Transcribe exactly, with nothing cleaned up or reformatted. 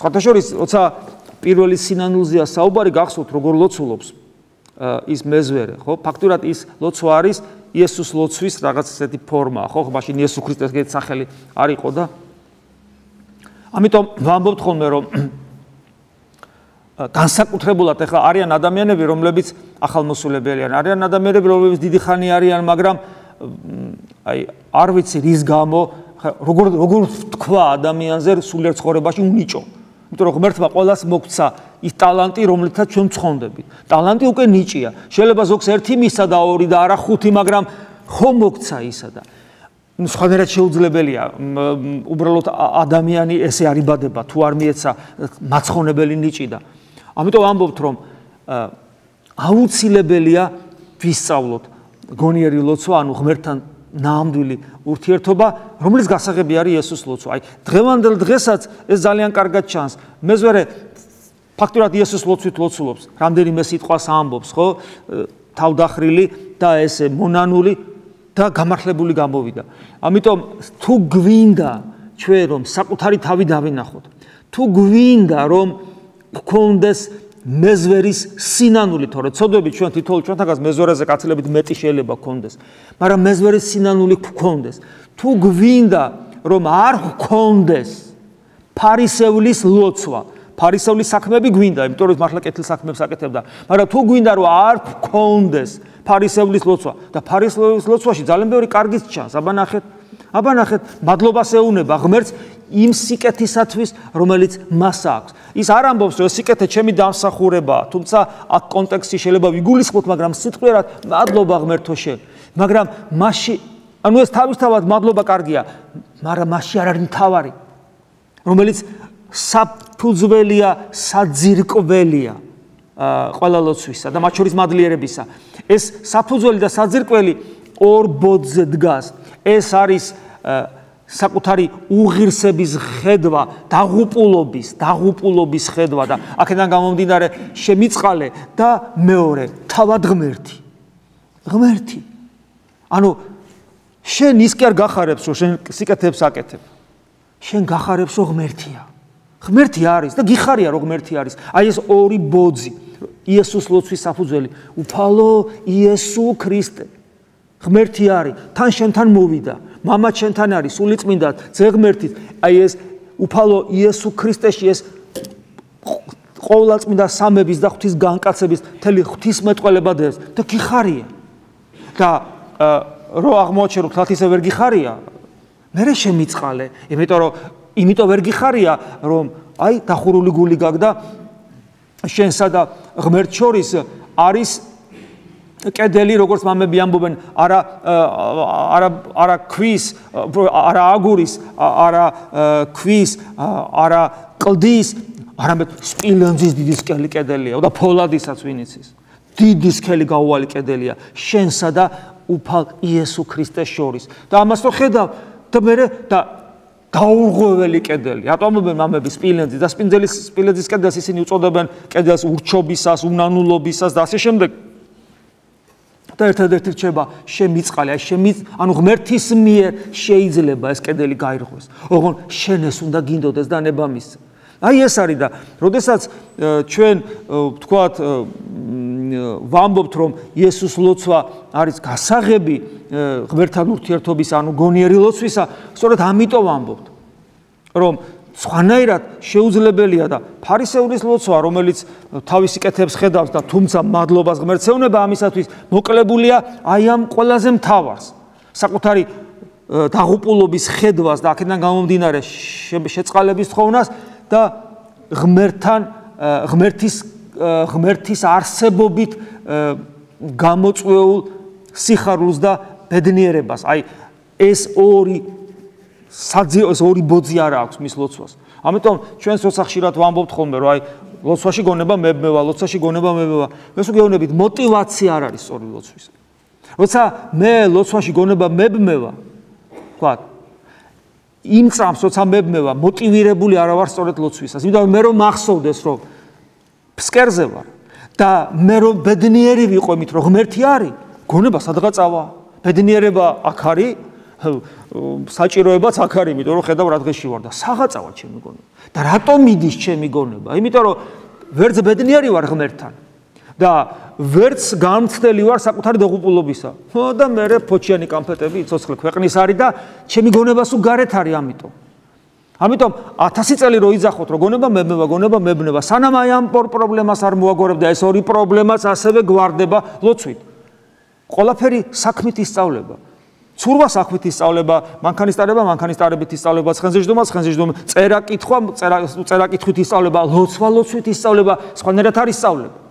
სხვათა შორის, როცა პირველი სინანულზეა საუბარი, გახსოვთ როგორ ლოცულობს ის მეზვერე, ხო? ფაქტურად ის ლოცვა არის იესოს ლოცვის რაღაც ესეთი ფორმა, ხო? მაშინ იესო ქრისტეს ეგეთი სახელი არ იყო და ამიტომ ვამბობთ ხოლმე, რომ განსაკუთრებულად ახლა არიან ადამიანები, რომლებიც ახალმოსულებელიან, არიან ადამიანები, რომლებიც დიდი ხანი არიან, მაგრამ აი არ ვიცი რის გამო, როგორ როგორ თქვა ადამიანზე სულიერ ცხოვრებაში უნიჭო. იმიტომ რომ ღმერთმა ყველას მოგცა ის ტალანტი, რომლითაც ჩვენ ვცხონდებით. ტალანტი უკვე ნიჭია. შეიძლება ზოგს ერთი მისცა და ორი და არა ხუთი, მაგრამ ხომ მოგცა ისა და სხვანაირად შეუძლებელია უბრალოდ ადამიანი ესე არ იბადება, თუ არ მიეცა მაცხონებელი ნიჭი და ამიტომ ამბობთ, რომ აუცილებელია ვისწავლოთ გონიერი ლოცვა, ანუ ღმერთთან ნამდვილი ურთიერთობა, რომლის გასაღები არის იესოს ლოცვა. აი, დღევანდელ დღესაც ეს ძალიან კარგად ჩანს. მეზვერე ფაქტურად იესოს ლოცვით ლოცულობს, რამდენიმე სიტყვას ამბობს, ხო? თავდახრილი და ესე მონანული და გამართლებული გამოვიდა. ამიტომ თუ გვინდა ჩვენ რომ საკუთარი თავი დავინახოთ, თუ გვინდა რომ გქონდეს მეზვერის სინანული, თორე ცოდვებით ჩვენ თითოეულ ჩვენთაგას მეზვერეზე კაცილებით მეტი შეიძლება გქონდეს, მაგრამ მეზვერის სინანული გქონდეს. თუ გვინდა რომ არ გქონდეს ფარისევლის ლოცვა, ფარისევლის საქმეები გვინდა, იმიტომ რომ მართლა კეთილ საქმეებს აკეთებდა, მაგრამ თუ გვინდა რომ არ გქონდეს ფარისევლის ლოცვა და ფარისევლის ლოცვაში ძალიან ბევრი კარგიც ჩანს. აბა ნახეთ, აბა ნახეთ, მადლობას ეუნება ღმერთს იმ სიკეთისათვის, რომელიც მას აქვს. ის არ ამბობს, რომ სიკეთე ჩემი დამსახურებაა, თუმცა აქ კონტექსტი შეიძლება ვიგულისხმოთ, მაგრამ სიტყვიერად მადლობა ღმერთო შენ. მაგრამ მასში, ანუ ეს თავისთავად მადლობა კარგია, მაგრამ მასში არ არის მთავარი, რომელიც საფუძველია, საძირკველია ყველა ლოცვისა და მათ შორის მადლიერებისა. ეს საფუძველი და საძირკველი ორ ბოძზე დგას. ეს არის საკუთარი უღირსების ხედვა, დაღუპულობის, დაღუპულობის ხედვა და აქედან გამომდინარე შემიწყალე და მეორე, თავად ღმერთი. ღმერთი. ანუ შენ ის კი არ გახარებს, რომ შენ სიკეთეებს აკეთებ. შენ გახარებს, რომ ღმერთია. ღმერთი არის და გიხარია, რომ ღმერთი არის. აი ეს ორი ბოძი, იესოს ლოცვის საფუძველი, უფალო იესო ქრისტე. ღმერთი არის, თან შენთან მოვიდა, მამა შენთან არის, სულიწმინდად, ძე ღმერთით. აი ეს უფალო იესო ქრისტეში ეს ყოვლადწმინდა სამების და ღვთის განკაცების მთელი ღვთისმეტყველება დევს და გიხარია. და რო აღმოაჩენ, რომ თლათ ისე ვერ გიხარია, მერე შემიწყალე, იმიტომ რომ იმიტომ ვერ გიხარია, რომ აი დახურული გული გაქვს და შენსა და ღმერთს შორის არის კედელი, როგორც მამები ამბობენ, არა არა არა ქვის, არა აგურის, არა ქვის, არა კლდის, არამედ სპილენძის დიდი სკელი კედელია და ფოლადისაც ვინ იცის. დიდი სკელი გაუვალი კედელია შენსა და უფალ იესო ქრისტეს შორის. და ამას რო ხედავ და მე და გაურღვეველი კედელი. ატომობენ მამები სპილენძის და სპინძელის სპილენძის კედელს ისინი უწოდებენ კედელს ურჩობისას, უნანულობისას და ასე შემდეგ. და ერთადერთი რჩება შემიწყალე, აი შემიც, ანუ ღმერთის მიერ შეიძლება ეს კედელი გაირღვეს. ოღონ შენ ეს უნდა გინდოდეს და ნება მისცე. აი ეს არის და როდესაც ჩვენ ვთქვათ ვამბობთ, რომ იესოს ლოცვა არის გასაღები ღმერთთან ურთიერთობის, ანუ გონიერი ლოცვისა, სწორედ ამიტომ ვამბობთ, რომ სხვანაირად შეუძლებელია და ფარისევლის ლოცვა, რომელიც თავისი კეთებს ხედავს და თუმცა მადლობას ღმერთს ეუბნება, ამისათვის მოკლებულია აი ამ ყველაზე მთავარს, საკუთარი დაღუპულობის ხედვას და აქედან გამომდინარე შეწყალების თხოვნას და ღმერთთან ღმერთის ღმერთის არსებობით გამოწვეულ სიხარულს და ბედნიერებას. აი ეს ორი საძიო ეს ორი ბოძი არ აქვს მის ლოცვას. ამიტომ ჩვენს როცა ხშირად ვამბობთ ხოლმე, რომ აი ლოცვაში გონება მებმევა, ლოცვაში გონება მებმევა. ეს უგეუბნებით мотиваცია არ არის სწორი ლოცვის. როცა მე ლოცვაში გონება მებმევა, ვთქვათ, იმ წამს როცა მებმევა, мотивირებული არ ვარ სწორედ ლოცვისას. იმიტომ მე რომ მახსოვდეს, რომ ფსკერზე ვარ და მე რომ ბედნიერი ვიყო, იმით რომ ღმერთი არის, გონება სადღაც ავა. ბედნიერება აქ არის, საჭიროებაც აქ არის, იმიტომ რომ ხედავ რა დღეში ვარ და საღაწავა ჩემი გონება. და რატომ მიდის ჩემი გონება? იმიტომ რომ ვერც ბედნიერი ვარ ღმერთთან და ვერც გამცდელი ვარ საკუთარი დაღუპულობისა. და მე ფოჩიანი კამფეტები იცოცხლე ქვეყნის არის და ჩემი გონება სულ გარეთ არის ამიტომ. ამიტომ ათასი წელი რო იძახოთ რომ გონება მებნება, გონება მებნება, სანამ აი ამ პრობლემას არ მოაგორებ და ეს ორი პრობლემაც ასევე გვარდება ლოცვით. ყველაფერი საქმით ისწავლება. ცურვა საქმით ისწავლება, მანქანისტარება, მანქანისტარებით ისწავლება, ცხენზეჯდომა, ცხენზეჯდომა, წერა კითხვა, წერა წერა კითხვით ისწავლება, ლოცვა ლოცვით ისწავლება, სხვანაირად არ ისწავლება.